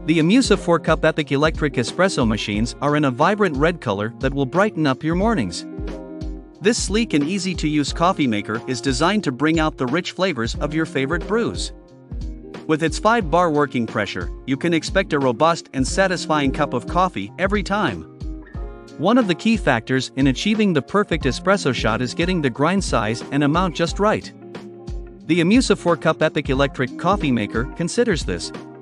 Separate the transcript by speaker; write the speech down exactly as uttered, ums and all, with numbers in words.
Speaker 1: The Imusa four Cup Epic Electric Espresso machines are in a vibrant red color that will brighten up your mornings. This sleek and easy-to-use coffee maker is designed to bring out the rich flavors of your favorite brews. With its five bar working pressure, you can expect a robust and satisfying cup of coffee every time. One of the key factors in achieving the perfect espresso shot is getting the grind size and amount just right. The Imusa four Cup Epic Electric Coffee Maker considers this.